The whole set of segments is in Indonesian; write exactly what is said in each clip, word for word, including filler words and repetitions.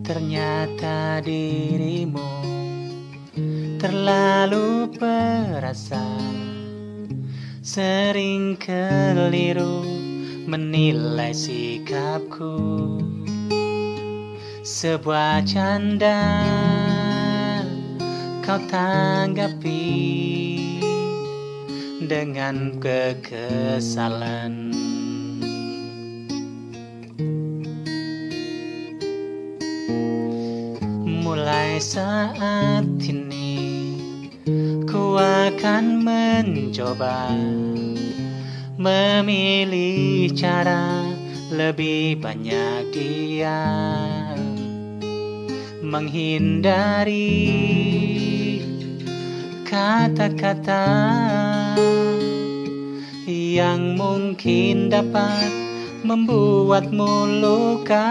Ternyata dirimu terlalu perasa, sering keliru menilai sikapku. Sebuah canda kau tanggapi dengan kekesalan. Mulai saat ini ku akan mencoba memilih cara lebih banyak diam, menghindari kata-kata yang mungkin dapat membuatmu luka.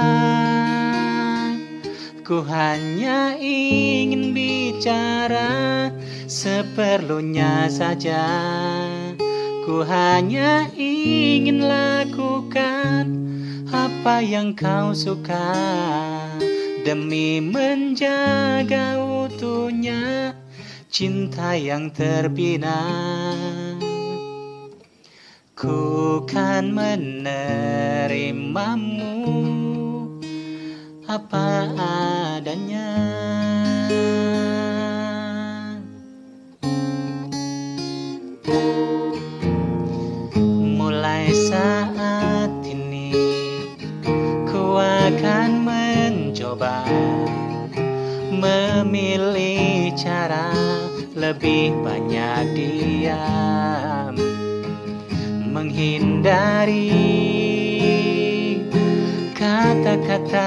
Ku hanya ingin bicara seperlunya saja. Ku hanya ingin lakukan apa yang kau suka, demi menjaga utuhnya cinta yang terbina. Ku kan menerimamu apa adanya. Mulai saat ini ku akan mencoba memilih cara lebih banyak diam, menghindari kata-kata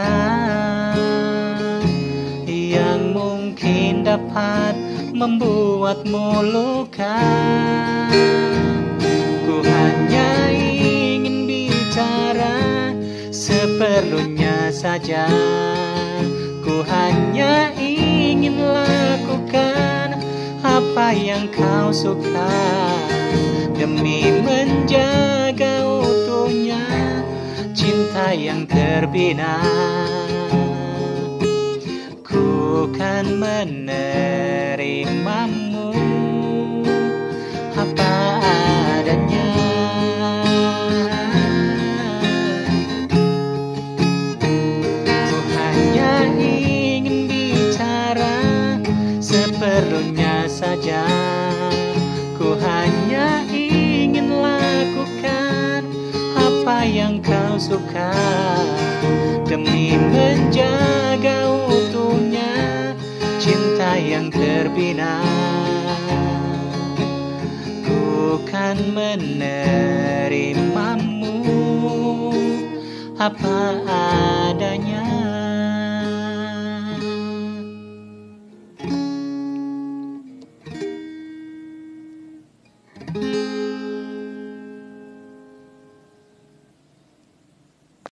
yang mungkin dapat membuatmu luka. Ku hanya ingin bicara seperlunya saja. Ku hanya ingin lakukan apa yang kau suka, demi menjaga utuhnya cinta yang terbina. Ku kan menerimamu apa adanya. Ku hanya ingin bicara seperlunya saja. Ku hanya ingin lakukan apa yang kau suka, demi menjaga utuhnya cinta yang terbina. Ku kan menerimamu apa